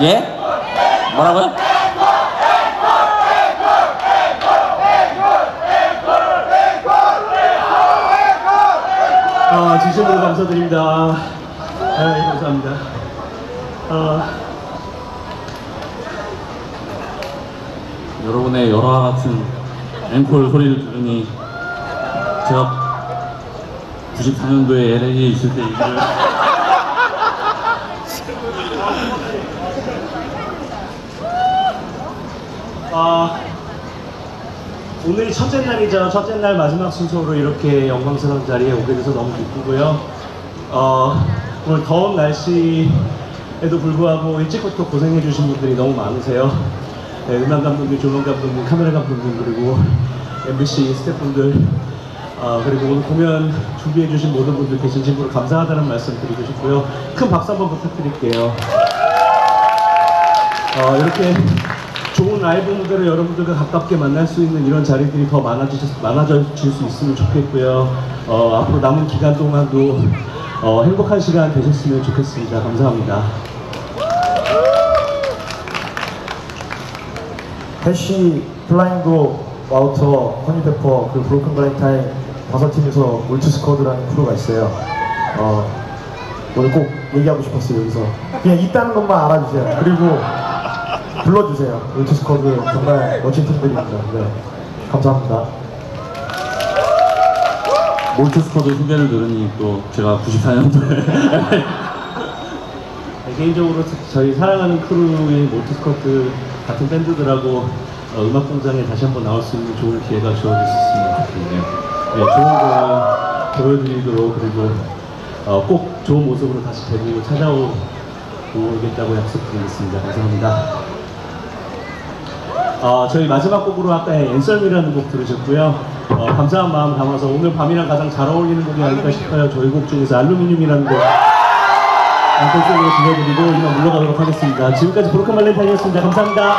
예? 뭐라고요? 진심으로 감사드립니다. 감사합니다. 여러분의 열화 같은 앵콜 소리를 들으니 제가 94년도에 LA에 있을 때 일을 오늘이 첫째 날이죠. 첫째 날 마지막 순서로 이렇게 영광스러운 자리에 오게 돼서 너무 기쁘고요. 오늘 더운 날씨에도 불구하고 일찍부터 고생해주신 분들이 너무 많으세요. 네, 음악 감독님, 조명 감독님, 카메라 감독님, 그리고 MBC 스태프분들, 그리고 오늘 공연 준비해주신 모든 분들께 진심으로 감사하다는 말씀 드리고 싶고요. 큰 박수 한번 부탁드릴게요. 이렇게 좋은 라이브 무대로 여러분들과 가깝게 만날 수 있는 이런 자리들이 더 많아질 수 있으면 좋겠고요. 앞으로 남은 기간 동안도 행복한 시간 되셨으면 좋겠습니다. 감사합니다. 해시, 플라잉도, 와우터, 허니페퍼, 그리고 브로큰 발렌타인 5팀에서 몰트스쿼드라는 크루가 있어요. 오늘 꼭 얘기하고 싶었어요. 여기서 그냥 있다는 것만 알아주세요. 그리고 불러주세요. 몰트스쿼드 정말 멋진 팀들입니다. 네, 감사합니다. 몰트스쿼드 소개를 들으니 또 제가 94년도에 개인적으로 저희 사랑하는 크루인 몰트스쿼드 같은 밴드들하고 음악공장에 다시 한번 나올 수 있는 좋은 기회가 주어질 수 있으면 좋겠네요. 네, 좋은 거 보여드리도록, 그리고 꼭 좋은 모습으로 다시 데리고 찾아오겠다고 약속드리겠습니다. 감사합니다. 저희 마지막 곡으로 아까 앤썸이라는 곡 들으셨고요. 감사한 마음 담아서 오늘 밤이랑 가장 잘 어울리는 곡이 아닐까 싶어요. 저희 곡 중에서 알루미늄이라는 곡 앵콜송으로 들려드리고 이만 물러가도록 하겠습니다. 지금까지 브로큰 발렌타인이었습니다. 감사합니다.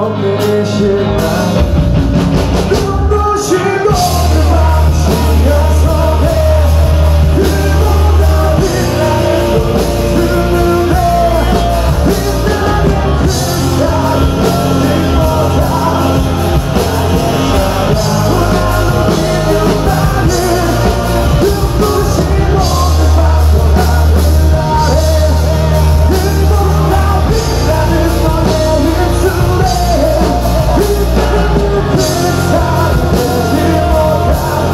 없는 시간 눈부신 노을 밤시며 속에 그보다 빛나는 눈물에 빛나는 그 사랑보다 눈부신 노을 밤도라는 날에 그보다 빛나는 너의 입술에 빛나는 그 사랑보다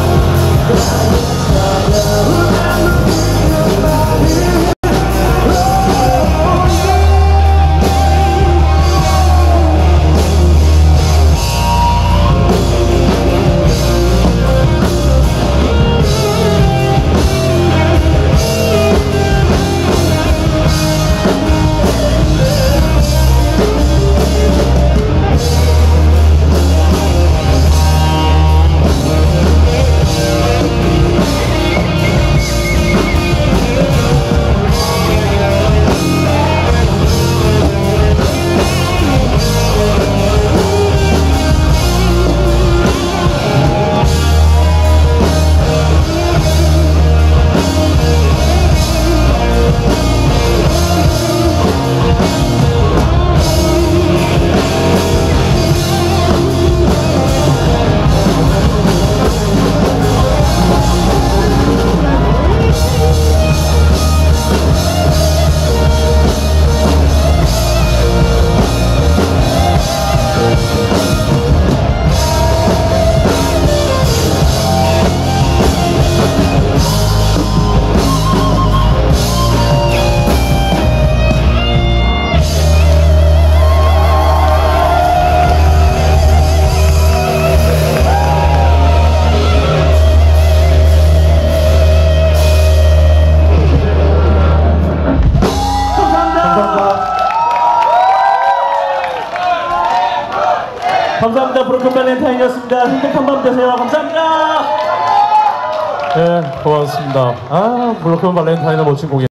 감사합니다. 브로큰 발렌타인이었습니다. 행복한 밤 되세요. 감사합니다. 네, 고맙습니다. 브로큰 발렌타인은 멋진 공연.